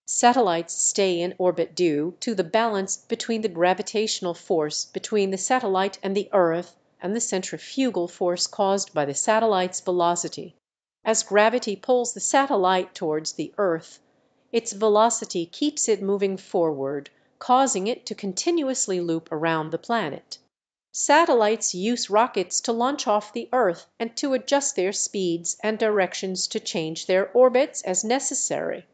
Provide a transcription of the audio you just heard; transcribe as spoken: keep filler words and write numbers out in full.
Satellites stay in orbit due to the balance between the gravitational force between the satellite and the earth and the centrifugal force caused by the satellite's velocity. As gravity pulls the satellite towards the earth, its velocity keeps it moving forward, causing it to continuously loop around the planet. Satellites use rockets to launch off the earth and to adjust their speeds and directions to change their orbits as necessary.